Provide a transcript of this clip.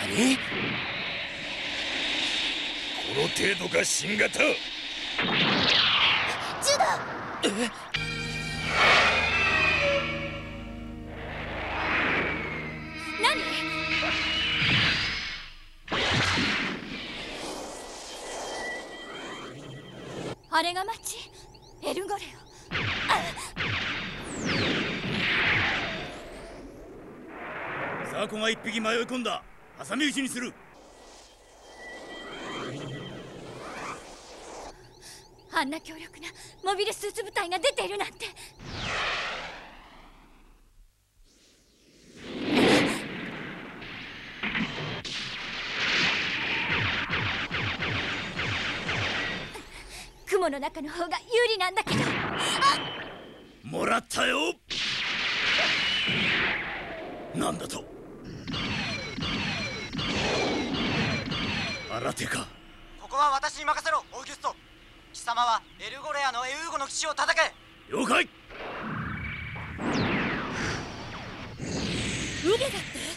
何？この程度が新型。 ジュド。何？あれが町エルゴレオ。 ザコが一匹迷い込んだ。挟み撃ちにする。 あんな強力なモビルスーツ部隊が出ているなんて。雲の中の方が有利なんだけど。 もらったよ。なんだと？新手か。 ここは私に任せろ、オーギュスト。貴様はエルゴレアのエウーゴの騎士を叩け。 了解。 逃げだって？